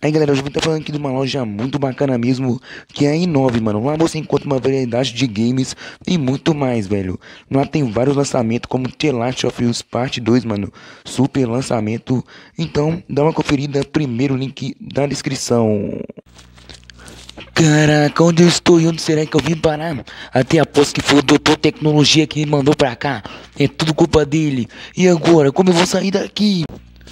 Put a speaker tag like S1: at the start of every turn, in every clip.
S1: Aí galera, hoje eu vou estar falando aqui de uma loja muito bacana mesmo, que é a i9, mano. Lá você encontra uma variedade de games e muito mais, velho. Lá tem vários lançamentos, como The Last of Us Parte 2, mano. Super lançamento. Então, dá uma conferida, primeiro link da descrição. Caraca, onde eu estou e onde será que eu vim parar? Até aposto que foi o Doutor Tecnologia que me mandou pra cá. É tudo culpa dele. E agora, como eu vou sair daqui?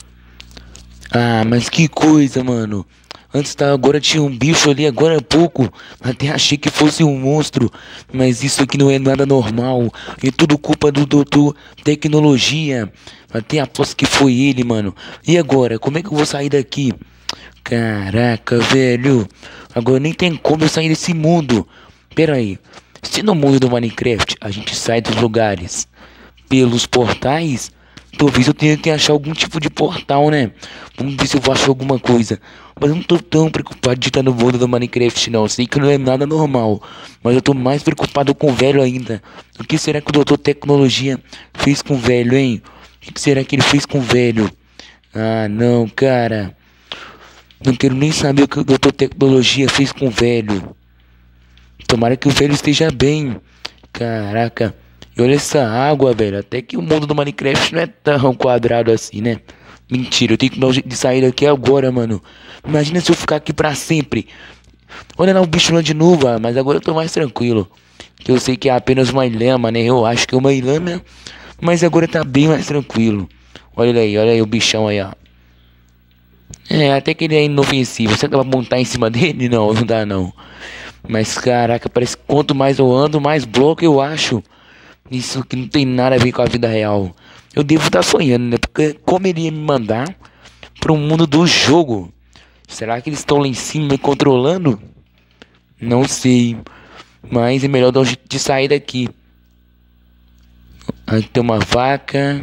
S1: Ah, mas que coisa, mano. Antes tá, agora tinha um bicho ali, agora há pouco. Até achei que fosse um monstro. Mas isso aqui não é nada normal. É tudo culpa do Doutor Tecnologia. Até aposto que foi ele, mano. E agora, como é que eu vou sair daqui? Caraca, velho. Agora nem tem como eu sair desse mundo. Pera aí. Se no mundo do Minecraft a gente sai dos lugares pelos portais, talvez eu tenha que achar algum tipo de portal, né? Vamos ver se eu vou achar alguma coisa. Mas eu não tô tão preocupado de estar no mundo do Minecraft, não. Eu sei que não é nada normal. Mas eu tô mais preocupado com o velho ainda. O que será que o Doutor Tecnologia fez com o velho, hein? O que será que ele fez com o velho? Ah, não, cara. Não quero nem saber o que o Doutor Tecnologia fez com o velho. Tomara que o velho esteja bem. Caraca. E olha essa água, velho. Até que o mundo do Minecraft não é tão quadrado assim, né? Mentira, eu tenho que dar um jeito de sair daqui agora, mano. Imagina se eu ficar aqui pra sempre. Olha lá o bicho lá de novo, mas agora eu tô mais tranquilo. Que eu sei que é apenas uma ilhama, né? Eu acho que é uma ilhama. Mas agora tá bem mais tranquilo. Olha aí o bichão aí, ó. É, até que ele é inofensivo. Será que vai montar em cima dele? Não, não dá não. Mas caraca, parece que quanto mais eu ando, mais bloco eu acho. Isso que não tem nada a ver com a vida real. Eu devo estar sonhando, né? Porque como ele ia me mandar para o mundo do jogo? Será que eles estão lá em cima me controlando? Não sei. Mas é melhor dar um jeito de sair daqui. Aqui tem uma vaca.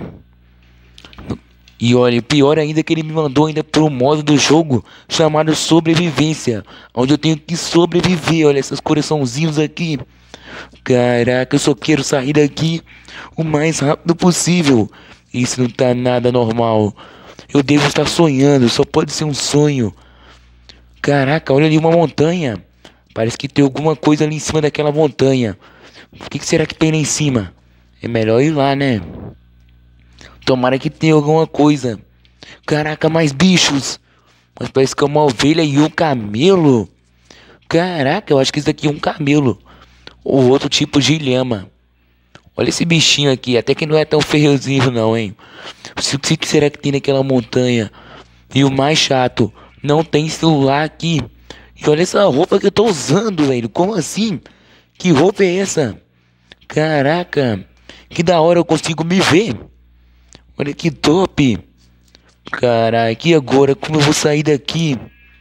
S1: E olha, pior ainda que ele me mandou ainda pro modo do jogo chamado sobrevivência, onde eu tenho que sobreviver. Olha esses coraçãozinhos aqui. Caraca, eu só quero sair daqui o mais rápido possível. Isso não tá nada normal. Eu devo estar sonhando, só pode ser um sonho. Caraca, olha ali uma montanha. Parece que tem alguma coisa ali em cima daquela montanha. O que será que tem lá em cima? É melhor ir lá, né? Tomara que tenha alguma coisa. Caraca, mais bichos. Mas parece que é uma ovelha e um camelo. Caraca, eu acho que isso daqui é um camelo. Ou outro tipo de lhama. Olha esse bichinho aqui. Até que não é tão feiozinho não, hein. O que será que tem naquela montanha? E o mais chato, não tem celular aqui. E olha essa roupa que eu tô usando, velho. Como assim? Que roupa é essa? Caraca. Que da hora eu consigo me ver. Olha que top. Caraca, e agora? Como eu vou sair daqui?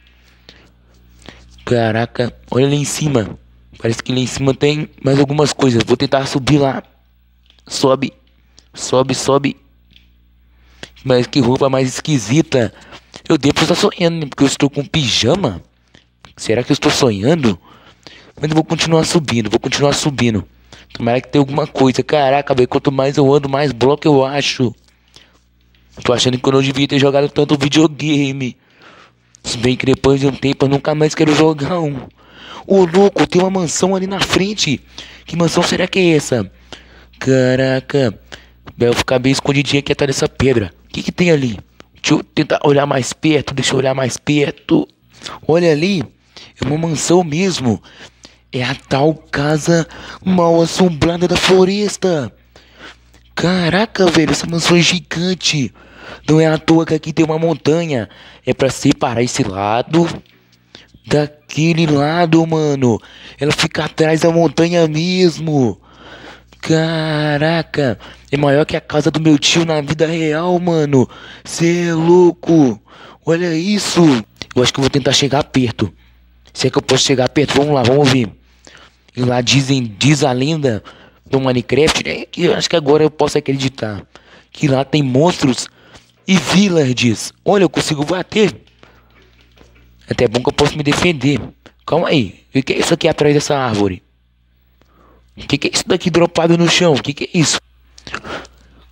S1: Caraca, olha lá em cima. Parece que lá em cima tem mais algumas coisas. Vou tentar subir lá. Sobe, sobe, sobe. Mas que roupa mais esquisita. Eu devo estar sonhando, né? Porque eu estou com pijama. Será que eu estou sonhando? Mas eu vou continuar subindo, vou continuar subindo. Tomara que tenha alguma coisa. Caraca, velho, quanto mais eu ando, mais bloco eu acho. Tô achando que eu não devia ter jogado tanto videogame. Se bem que depois de um tempo eu nunca mais quero jogar um. Ô louco, tem uma mansão ali na frente. Que mansão será que é essa? Caraca. Eu vou ficar bem escondidinho aqui atrás dessa pedra. O que tem ali? Deixa eu tentar olhar mais perto. Deixa eu olhar mais perto. Olha ali. É uma mansão mesmo. É a tal casa mal assombrada da floresta. Caraca, velho, essa mansão é gigante. Não é à toa que aqui tem uma montanha. É pra separar esse lado daquele lado, mano. Ela fica atrás da montanha mesmo. Caraca, é maior que a casa do meu tio na vida real, mano. Cê é louco. Olha isso. Eu acho que eu vou tentar chegar perto. Se é que eu posso chegar perto, vamos lá, vamos ver. E lá diz a lenda do Minecraft, né? Que eu acho que agora eu posso acreditar. Que lá tem monstros e villagers. Olha, eu consigo bater. Até é bom que eu posso me defender. Calma aí. O que é isso aqui atrás dessa árvore? O que é isso daqui dropado no chão? O que é isso?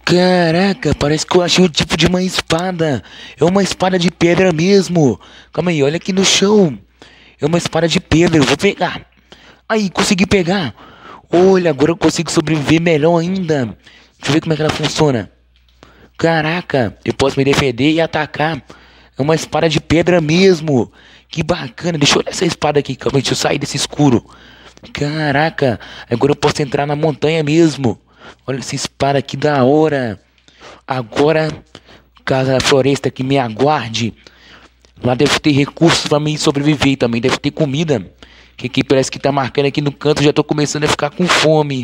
S1: Caraca, parece que eu achei o tipo de uma espada. É uma espada de pedra mesmo. Calma aí, olha aqui no chão. É uma espada de pedra, eu vou pegar. Aí, consegui pegar. Olha, agora eu consigo sobreviver melhor ainda. Deixa eu ver como é que ela funciona. Caraca, eu posso me defender e atacar. É uma espada de pedra mesmo. Que bacana. Deixa eu olhar essa espada aqui, calma aí, deixa eu sair desse escuro. Caraca, agora eu posso entrar na montanha mesmo. Olha essa espada aqui da hora. Agora, casa da floresta que me aguarde. Lá deve ter recursos pra mim sobreviver. Também deve ter comida. Que aqui parece que tá marcando aqui no canto. Já tô começando a ficar com fome.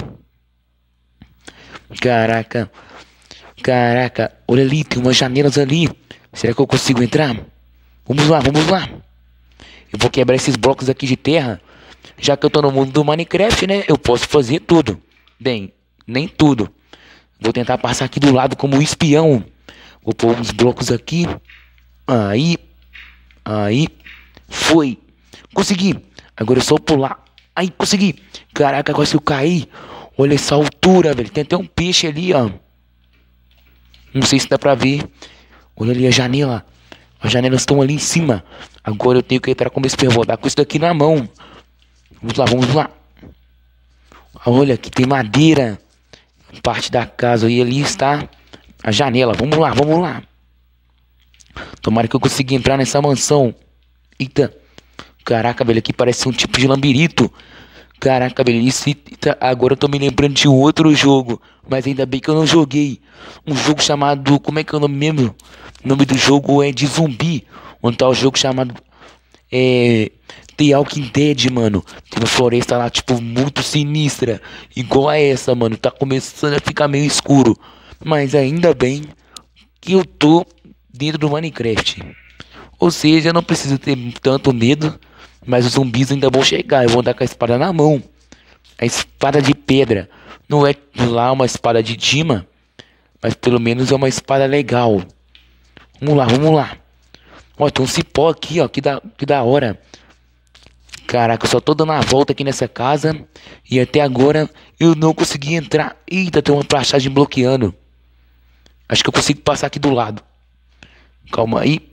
S1: Caraca. Caraca. Olha ali, tem umas janelas ali. Será que eu consigo entrar? Vamos lá, vamos lá. Eu vou quebrar esses blocos aqui de terra. Já que eu tô no mundo do Minecraft, né? Eu posso fazer tudo. Bem, nem tudo. Vou tentar passar aqui do lado como um espião. Vou pôr uns blocos aqui. Aí. Aí. Foi. Consegui. Agora é só pular. Aí, consegui. Caraca, quase que eu caí. Olha essa altura, velho. Tem até um peixe ali, ó. Não sei se dá pra ver. Olha ali a janela. As janelas estão ali em cima. Agora eu tenho que entrar como espião. Vou dar com isso daqui na mão. Vamos lá, vamos lá. Olha, aqui tem madeira. Parte da casa. E ali está a janela. Vamos lá, vamos lá. Tomara que eu consiga entrar nessa mansão. Eita. Caraca, velho, aqui parece um tipo de labirinto. Caraca, velho, isso... Agora eu tô me lembrando de outro jogo. Mas ainda bem que eu não joguei. Um jogo chamado... Como é que é o nome mesmo? O nome do jogo é de zumbi. Onde tá o jogo chamado... The Walking Dead, mano. Tem uma floresta lá, tipo, muito sinistra. Igual a essa, mano. Tá começando a ficar meio escuro. Mas ainda bem que eu tô dentro do Minecraft. Ou seja, eu não preciso ter tanto medo. Mas os zumbis ainda vão chegar. Eu vou andar com a espada na mão. A espada de pedra. Não é lá uma espada de Dima. Mas pelo menos é uma espada legal. Vamos lá, vamos lá. Ó, tem um cipó aqui, ó. Que da hora. Caraca, eu só tô dando a volta aqui nessa casa. E até agora eu não consegui entrar. Eita, tem uma passagem bloqueando. Acho que eu consigo passar aqui do lado. Calma aí.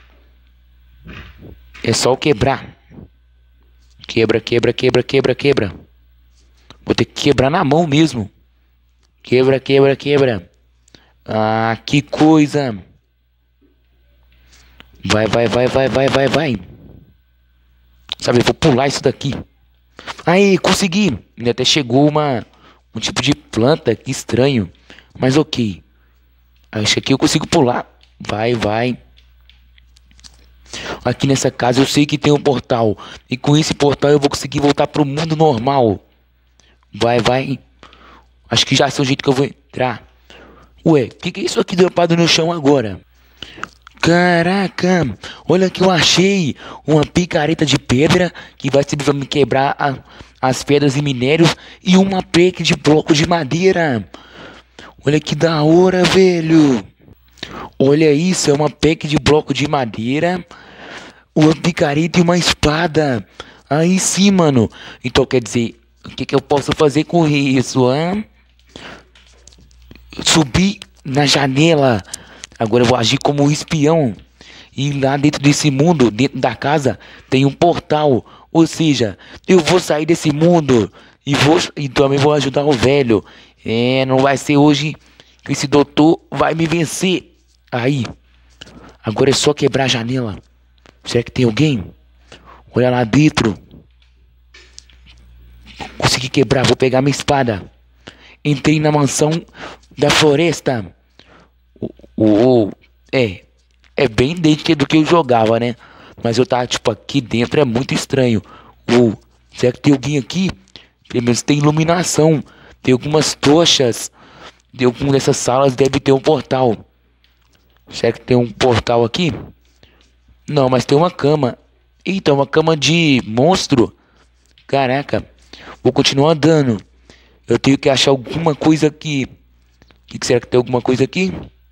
S1: É só eu quebrar. Quebra, quebra, quebra, quebra, quebra. Vou ter que quebrar na mão mesmo. Quebra, quebra, quebra. Ah, que coisa. Vai, vai, vai, vai, vai, vai, vai. Sabe, eu vou pular isso daqui. Aí, consegui. Ainda até chegou um tipo de planta, que estranho. Mas ok. Acho que aqui eu consigo pular. Vai, vai. Aqui nessa casa eu sei que tem um portal. E com esse portal eu vou conseguir voltar pro mundo normal. Vai, vai. Acho que já sei o jeito que eu vou entrar. Ué, o que é isso aqui dropado no chão agora? Caraca, olha que eu achei uma picareta de pedra que vai servir para me quebrar as pedras e minérios e uma peca de bloco de madeira. Olha que da hora, velho. Olha isso, é uma peca de bloco de madeira, uma picareta e uma espada. Aí sim, mano. Então quer dizer, o que eu posso fazer com isso, hein? Subir na janela. Agora eu vou agir como um espião. E lá dentro desse mundo, dentro da casa, tem um portal. Ou seja, eu vou sair desse mundo e também vou ajudar o velho. Não vai ser hoje que esse doutor vai me vencer. Aí, agora é só quebrar a janela. Será que tem alguém? Olha lá dentro. Consegui quebrar, vou pegar minha espada. Entrei na mansão da floresta. É bem dentro do que eu jogava, né? Mas eu tava tipo aqui dentro, é muito estranho. Será que tem alguém aqui? Pelo menos tem iluminação. Tem algumas tochas. De alguma dessas salas deve ter um portal. Será que tem um portal aqui? Não, mas tem uma cama. Eita, uma cama de monstro. Caraca. Vou continuar andando. Eu tenho que achar alguma coisa aqui. Que será que tem alguma coisa aqui?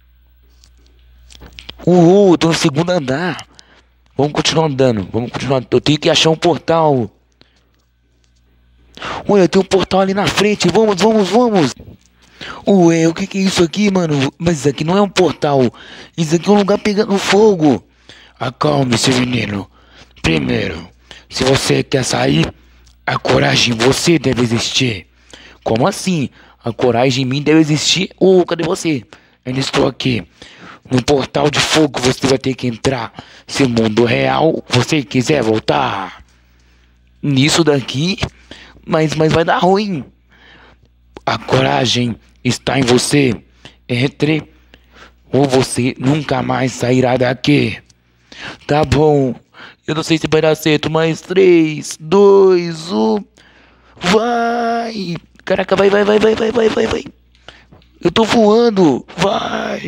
S1: Tô no segundo andar. Vamos continuar andando. Vamos continuar. Eu tenho que achar um portal. Olha, tem um portal ali na frente. Vamos, vamos, vamos. Ué, o que que é isso aqui, mano? Mas isso aqui não é um portal. Isso aqui é um lugar pegando fogo. Acalme-se, menino. Primeiro, se você quer sair, a coragem em você deve existir. Como assim? A coragem em mim deve existir? Cadê você? Ainda estou aqui. No portal de fogo você vai ter que entrar. Se o mundo real você quiser voltar nisso daqui, mas vai dar ruim. A coragem está em você. Entre ou você nunca mais sairá daqui. Tá bom. Eu não sei se vai dar certo, mas 3, 2, 1. Vai! Caraca, vai. Eu tô voando. Vai!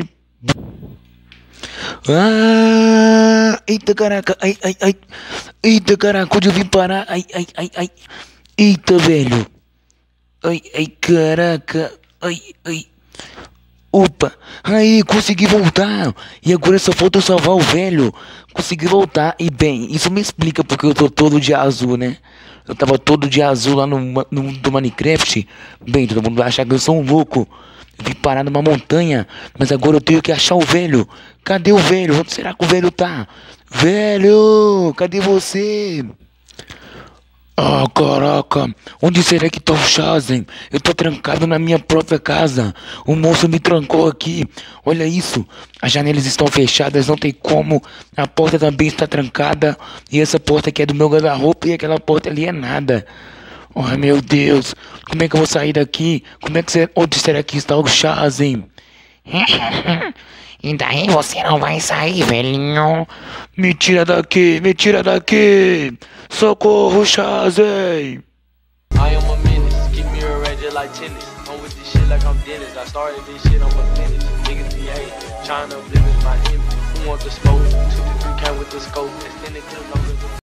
S1: Ah! Eita, caraca. Ai. Eita, caraca, onde eu vim parar? Ai. Eita, velho. Ai, caraca. Ai. Opa, aí, consegui voltar. E agora só falta eu salvar o velho. Consegui voltar. E bem, isso me explica porque eu tô todo de azul, né? Eu tava todo de azul lá no Minecraft. Bem, todo mundo vai achar que eu sou um louco. Eu vim parar numa montanha. Mas agora eu tenho que achar o velho. Cadê o velho? Onde será que o velho tá? Velho, cadê você? Ah, caraca, onde será que tá o Shazen? Eu tô trancado na minha própria casa. O moço me trancou aqui. Olha isso, as janelas estão fechadas, não tem como. A porta também está trancada. E essa porta aqui é do meu guarda-roupa e aquela porta ali é nada. Ai, meu Deus, como é que eu vou sair daqui? Onde será que está o Shazen?
S2: E daí você não vai sair, velhinho.
S1: Me tira daqui. Socorro, Shazen.
S3: I am a menace, keep me around just like tennis. I'm with this shit like I'm Dennis. I started this shit, I'm a finish. Niggas be hate, trying to live in my image. Who want the smoke? 2 to 3 count with the scope. Extended clip,